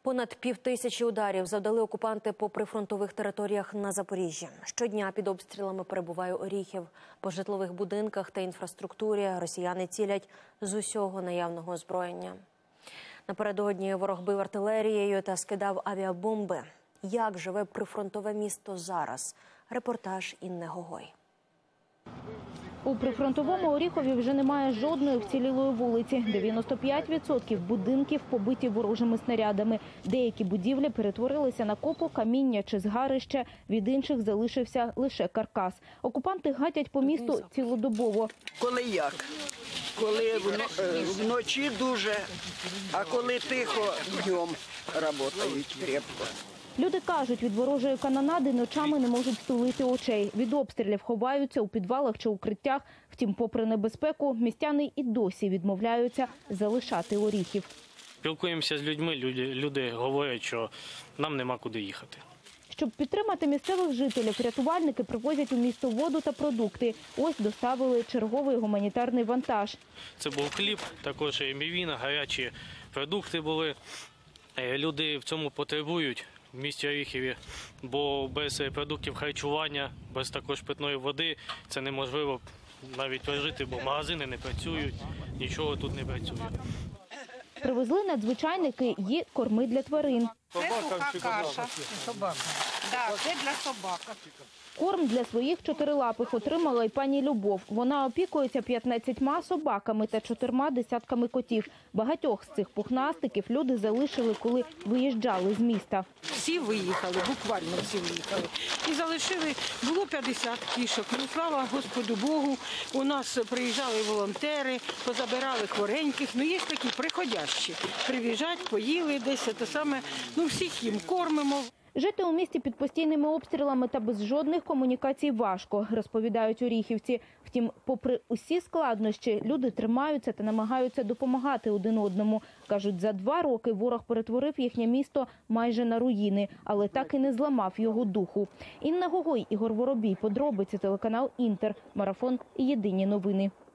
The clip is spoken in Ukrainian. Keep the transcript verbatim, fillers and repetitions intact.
Понад півтисячі ударів завдали окупанти по прифронтових територіях на Запоріжжі. Щодня під обстрілами перебуває Оріхів. По житлових будинках та інфраструктурі росіяни цілять з усього наявного озброєння. Напередодні ворог бив артилерією та скидав авіабомби. Як живе прифронтове місто зараз? Репортаж Інни Гогой. У прифронтовому Оріхові вже немає жодної вцілілої вулиці. дев'яносто п'ять відсотків будинків побиті ворожими снарядами. Деякі будівлі перетворилися на копу, каміння чи згарище. Від інших залишився лише каркас. Окупанти гатять по місту цілодобово. Коли як? Коли вночі дуже, а коли тихо, днем працюють крепко. Люди кажуть, від ворожої канонади ночами не можуть стулити очей. Від обстрілів ховаються у підвалах чи укриттях. Втім, попри небезпеку, містяни і досі відмовляються залишати Оріхів. Спілкуємося з людьми, люди, люди говорять, що нам нема куди їхати. Щоб підтримати місцевих жителів, рятувальники привозять у місто воду та продукти. Ось доставили черговий гуманітарний вантаж. Це був хліб, також і мівіна, гарячі продукти були. Люди в цьому потребують в місті Оріхові, бо без продуктів харчування, без також питної води це неможливо навіть прожити, бо магазини не працюють, нічого тут не працює. Привезли надзвичайники і корми для тварин. Це суха каша. Так, це для собак. Корм для своїх чотирилапих отримала й пані Любов. Вона опікується п'ятнадцятьма собаками та чотирма десятками котів. Багатьох з цих пухнастиків люди залишили, коли виїжджали з міста. Всі виїхали, буквально всі виїхали. І залишили, було п'ятдесят кішок. Ну, слава Господу Богу, у нас приїжджали волонтери, позабирали хвореньких. Ну, є такі приходящі. Приїжджають, поїли десь, те саме, ну, всіх їм кормимо. Жити у місті під постійними обстрілами та без жодних комунікацій важко, розповідають оріхівці. Втім, попри усі складнощі, люди тримаються та намагаються допомагати один одному. Кажуть, за два роки ворог перетворив їхнє місто майже на руїни, але так і не зламав його духу. Інна Гогой, Ігор Воробій, подробиці, телеканал Інтер, Марафон і Єдині новини.